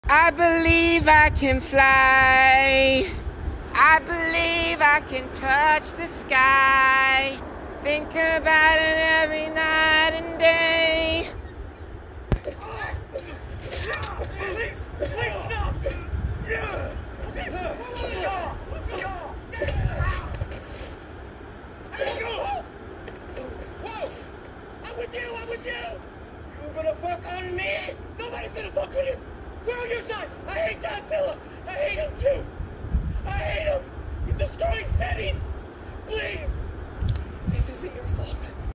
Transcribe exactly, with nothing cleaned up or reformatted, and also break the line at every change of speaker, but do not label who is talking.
I believe I can fly. I believe I can touch the sky. Think about it every night and day.
Please, please stop! Yeah! Okay, go! Go! Go! Whoa! I'm with you! I'm with you! You're gonna fuck on me? Nobody's gonna fuck on you! We're on your side! I hate Godzilla! I hate him too! I hate him! He's destroying cities! Please! This isn't your fault.